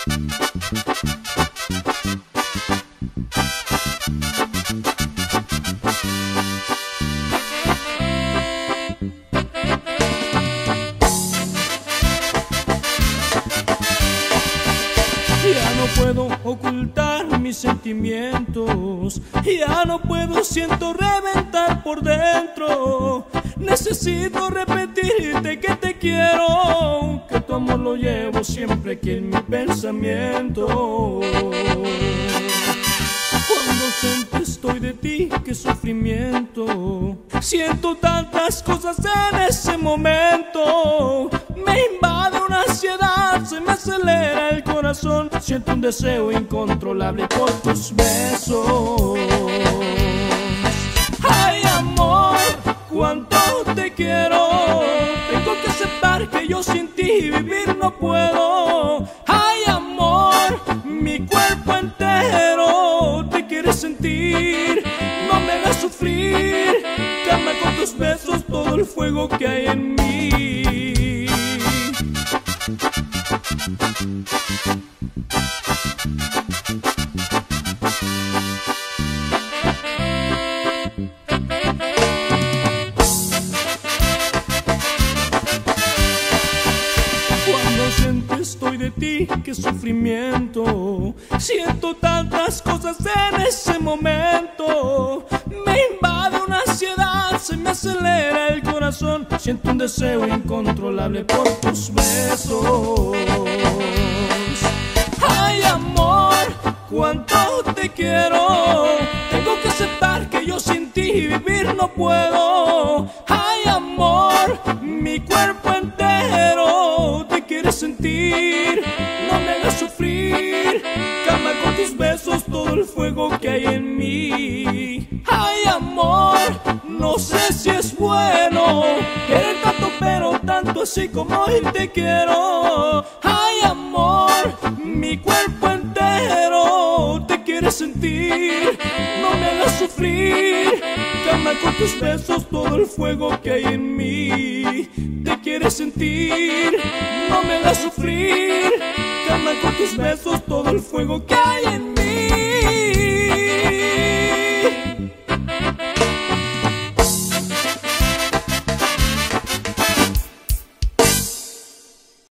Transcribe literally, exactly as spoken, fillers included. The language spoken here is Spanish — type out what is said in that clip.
Ya no puedo ocultar mis sentimientos, ya no puedo, siento reventar por dentro. Necesito repetirte que te quiero, que tu amor lo llevo siempre aquí en mi pensamiento. Cuando siempre estoy de ti, qué sufrimiento. Siento tantas cosas en ese momento. Me invade una ansiedad, se me acelera el corazón. Siento un deseo incontrolable por tus besos. Ay, amor, cuánto te quiero. Tengo que aceptar que yo sin ti vivir no puedo. Ay, amor, mi cuerpo entero te quiere sentir. No me hagas sufrir, calma con tus besos todo el fuego que hay en mí. Cuando siento estoy de ti, qué sufrimiento. Siento tantas cosas en ese momento. Me invade una ansiedad, se me acelera el corazón. Siento un deseo incontrolable por tus besos. Ay, amor, cuánto te quiero. Tengo que aceptar que yo sin ti vivir no puedo. Ay, amor, mi cuerpo entero te quiere sentir. No me hagas sufrir, calma con tus besos todo el fuego que hay en mí. Ay, amor, no sé si es bueno querer tanto pero tanto así como hoy te quiero. Ay, amor, mi cuerpo entero te quiere sentir. No me hagas sufrir, calma con tus besos todo el fuego que hay en mí. Te quiere sentir, no me hagas sufrir, calma con tus besos todo el fuego que hay en mí.